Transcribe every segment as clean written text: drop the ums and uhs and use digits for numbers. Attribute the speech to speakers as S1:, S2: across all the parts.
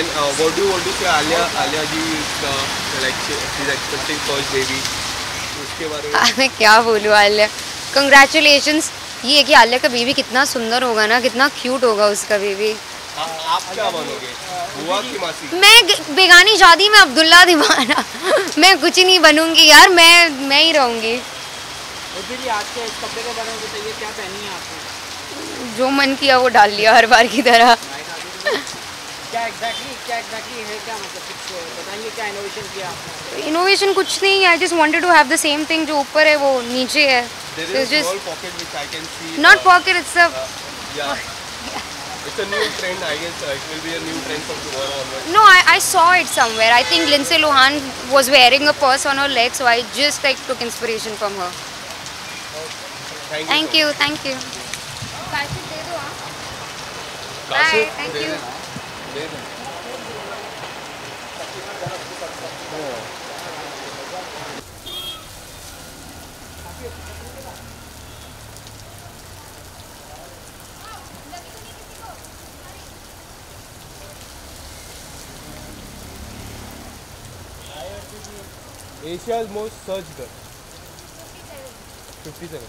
S1: And what do you want to say Alia ji like she's expecting first baby, उसके बारे में
S2: मैं क्या बोलूँ आलिया, कंग्रेचुलेशंस। ये है कि आलिया का बेबी कितना सुंदर होगा ना, कितना क्यूट होगा उसका बेबी।
S1: आप क्या बनोगे, बुआ की मासी?
S2: मैं बेगानी शादी में अब्दुल्ला दीवाना मैं कुछ नहीं बनूंगी यार, मैं ही रहूंगी।
S3: आज के इस कपड़े के बारे में बताइए, क्या पहनी है आपने?
S2: जो मन किया वो डाल लिया हर बार की तरह।
S3: क्या एग्जैक्टली है, क्या मतलब कुछ बताइए, क्या इनोवेशन किया आपने?
S2: इनोवेशन कुछ नहीं, I just wanted to have the same thing, जो ऊपर है वो नीचे है।
S1: There is a small pocket which I can see.
S2: Not pocket, it's a
S1: yeah. It's a new trend, I guess. It will be a new trend from tomorrow onwards.
S2: No, I saw it somewhere. I think Lindsay Lohan was wearing a purse on her leg, so I just like took inspiration from her.
S1: Thank you.
S2: Thank you. Kashif दे दो आप। Bye,
S1: Kashif,
S2: thank
S1: they
S2: you.
S1: They they. Asia's most searched girl. 57.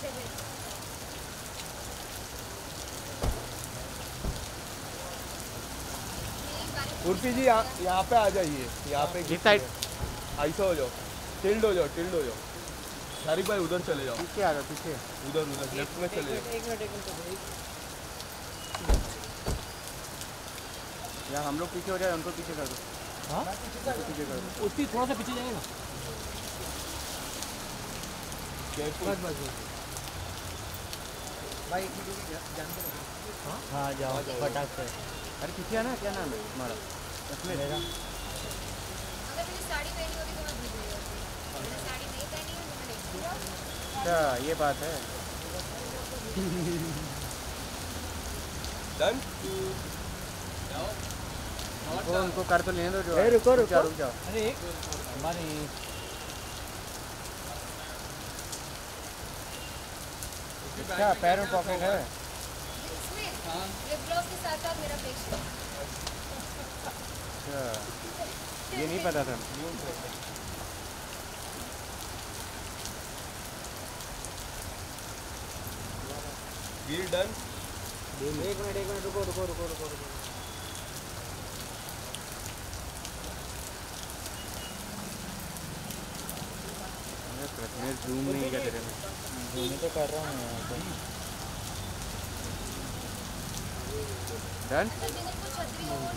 S1: Urfi जी यहाँ पे आ जाइए, यहाँ पे
S3: इस side
S1: ऐसा हो जाओ, टिल्ड हो जाओ। शारिक भाई उधर चले जाओ,
S3: पीछे आ जाओ, पीछे
S1: उधर लेफ्ट में चले जाओ।
S3: एक मिनट यार, हम लोग पीछे हो जाए, उनको पीछे कर दो। हाँ, पीछे कर दो, उसकी थोड़ा सा पीछे जाएगा। बस भाई हाँ जाओ फटाक से। अरे पीछे आना, क्या नाम है तुम्हारा? मेरा अगर मैंने साड़ी पहनी होती तो मैं भूल गई होती। मैंने साड़ी नहीं पहनी है तो मैं नहीं। अच्छा ये बात है।
S1: डन।
S3: उनको कर तो लेने दो जो। रुको रुक जाओ। अरे हमारी क्या पैर में पॉकेट है? लिप ग्लॉस के साथ साथ मेरा फेशियल। अच्छा ये नहीं पता था।
S1: ये डन।
S3: एक मिनट रुको। मैं जूम नहीं कर रहा, जूम तो कर रहा हूँ यहाँ पे। डन।